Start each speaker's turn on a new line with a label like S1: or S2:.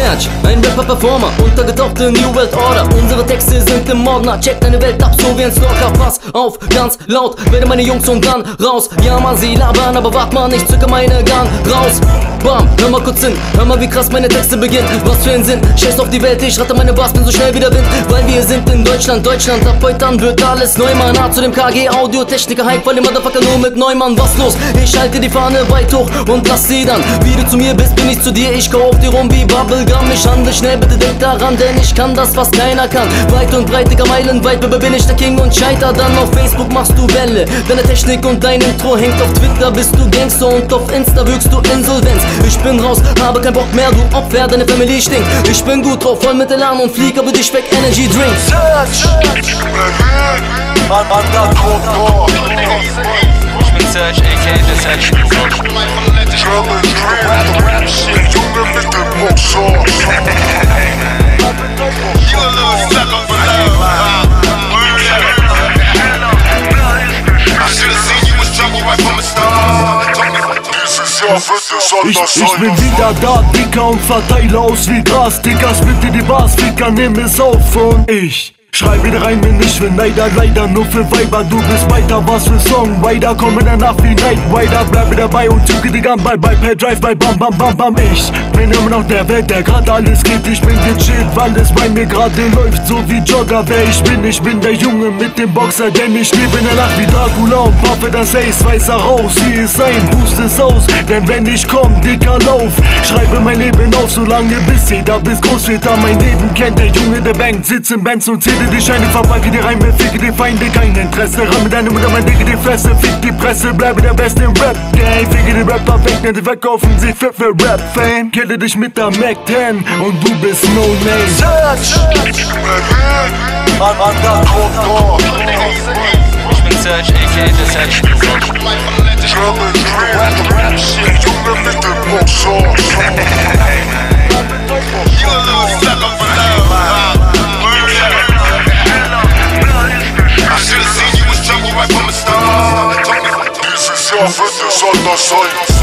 S1: Serge, ein Rapper-Performer, untergetaucht in New World Order. Unsere Texte sind im Ordner, check deine Welt ab, so wie ein Stalker. Pass auf, ganz laut, werde meine Jungs und dann raus. Ja man, sie labern, aber wart mal, ich zücke meine Gun raus. Bam, hör mal kurz hin, hör mal wie krass meine Texte beginnen. Was für ein Sinn, scheiß auf die Welt, ich rate meine Bars, bin so schnell wie der Wind. Weil wir sind in Deutschland, Deutschland, ab heute an wird alles neu, man. Zu dem KG, Audio-Techniker, Hype, weil die Motherfucker nur mit Neumann. Was los? Ich halte die Fahne weit hoch und lass sie dann. Wie du zu mir bist, bin ich zu dir, ich kau auf dir rum wie Bubblegum. Ich handle schnell, bitte denk daran, denn ich kann das, was keiner kann. Weit und breit, Digga, meilenweit, bin ich der King und scheiter dann. Auf Facebook machst du Welle, deine Technik und dein Intro hängt. Auf Twitter bist du Gangster und auf Insta wirkst du Insolvenz. Ich bin raus, habe kein Bock mehr, du Opfer, deine Family stinkt. Ich bin gut drauf, voll mit Elan und flieg aber dich weg, Energy Drink.
S2: Ich bin Serge, aka der Serge.
S3: Ich bin wieder da, Dicker, und verteile aus wie Gras. Dicker, split die Bars, Ficker, nimm es auf und ich schrei wieder rein, wenn ich will, leider nur für Weiber. Du bist weiter, was für Song, weiter, komm in der Nacht wie Night Rider. Bleibe dabei und zücke die Gun, bye, per Drive, bei bam, bam, bam, bam. Ich bin immer noch der Welt, der grad alles geht. Ich bin gechillt, weil es bei mir gerade läuft, so wie Jogger. Wer ich bin der Junge mit dem Boxer, denn ich lebe in der Nacht wie Dracula und puffe das Ace, weißer raus. Hier ist ein Boost ist aus, denn wenn ich komm, Dicker, lauf. Schreibe mein Leben auf, solange bis jeder bis groß wird. Mein Leben kennt der Junge, der bangt, sitzt im Benz und zählt die Scheine, verpacke die Reime, ficke die Feinde, kein Interesse. Ramme deine Mutter, mein Dicke, die Fresse, fick die Presse, bleibe der Beste im Rap-Game. Ficke die Rapper weg, denn die verkaufen sich für Rap-Fame. Kille dich mit der Mac 10 und du bist no name.
S2: Ich bin Serge, aka der Serge.
S3: This is your